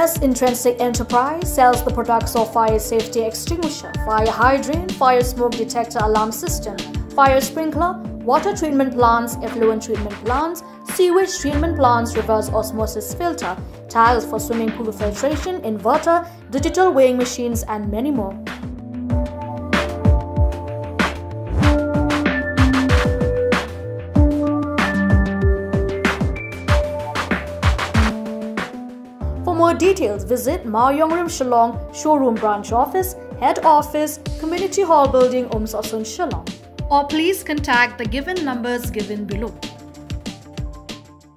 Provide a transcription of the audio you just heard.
Intrinsic Enterprise sells the products of fire safety extinguisher, fire hydrant, fire smoke detector alarm system, fire sprinkler, water treatment plants, effluent treatment plants, sewage treatment plants, reverse osmosis filter, tiles for swimming pool filtration, inverter, digital weighing machines, and many more. For more details, visit Mawiongrim Shillong Showroom Branch Office, Head Office, Community Hall Building, Umsohsun, Shillong, or please contact the given numbers given below.